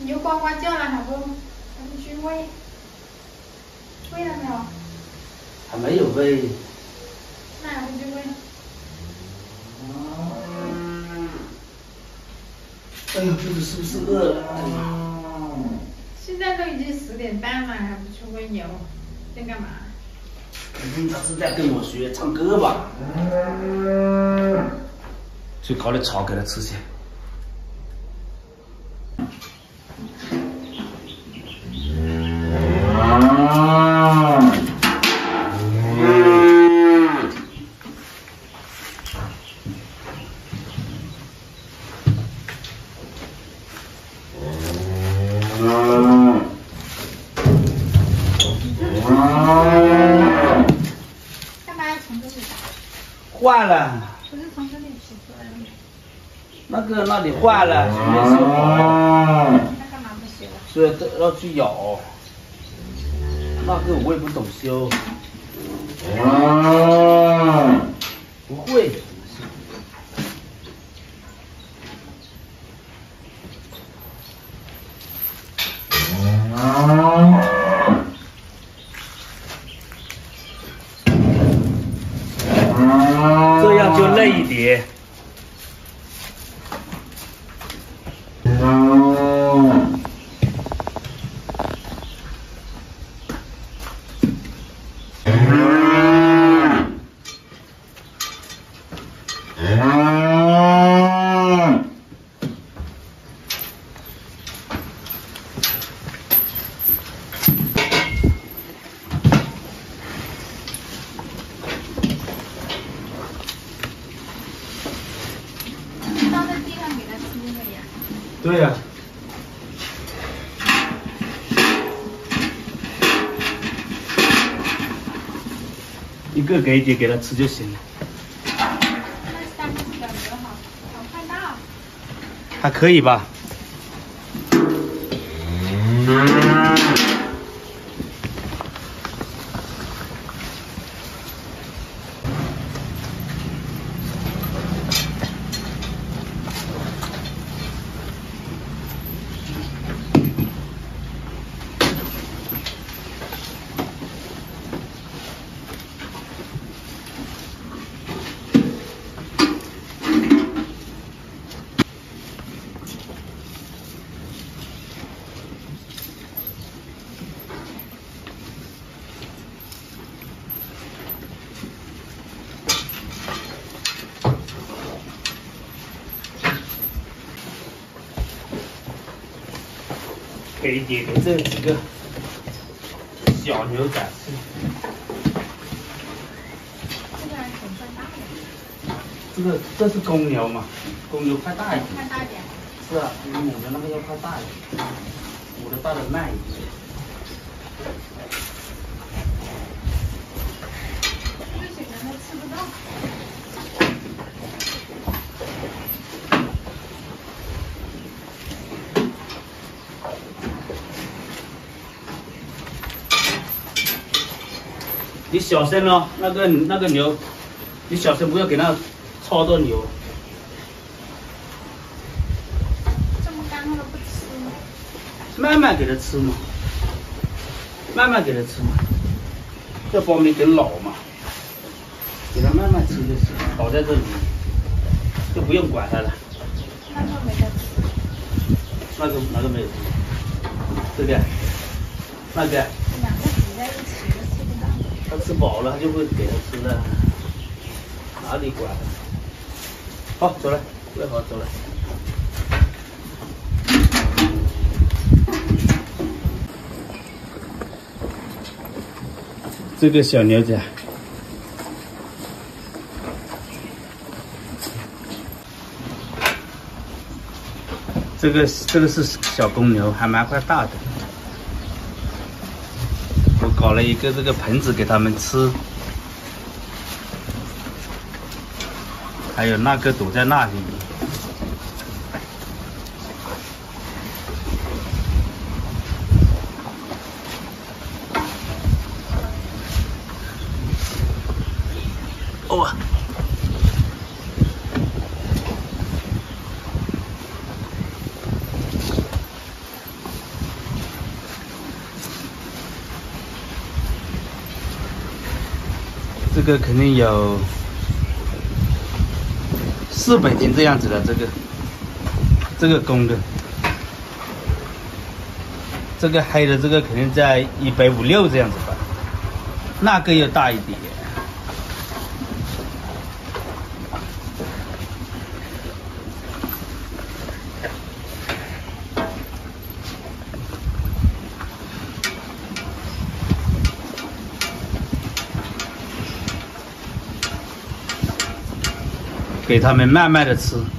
牛呱呱叫了，还不去喂？喂了没有？ 还没有喂。 那还不去喂？ 哎呦，肚子是不是饿了？哎呀， 现在都已经10点半了，还不去喂牛，在干嘛？ 他是在跟我学唱歌吧？去烤点草给他吃先。 干嘛要从这里打？ 换了。 不是从这里取出来的吗？ 那里换了，没修好。 那干嘛不修啊？ 所以要去咬。那个我也不懂修。不会。这样就累一点。对呀、一个给一点给他吃就行了。 那3个小牛好快大。 还可以吧？给一点给这几个小牛仔吃。 这个还挺快大的。 这是公牛嘛？公牛快大一点。 快大点。 是啊，比母的那个要快大一点，母的大的慢一点。 这水人都吃不到。 你小声哦，那个牛，你小声不要给它超到牛。 这么干它都不吃。 慢慢给它吃嘛，慢慢给它吃嘛，这方面更老嘛，给它慢慢吃就行，倒在这里就不用管它了。 那个没得吃。 哪个没有吃？这个，那个。 两个挤在一起都吃不到。 它吃饱了，它就会给它吃的，哪里管？好，走了，喂好，走了。这个小牛仔，这个是小公牛，还蛮快大的。我搞了一个这个盆子给他们吃，还有那个躲在那里。哦， 个肯定有400斤这样子的，这个公的，这个黑的这个肯定在150、160这样子吧，那个要大一点。给他们慢慢的吃。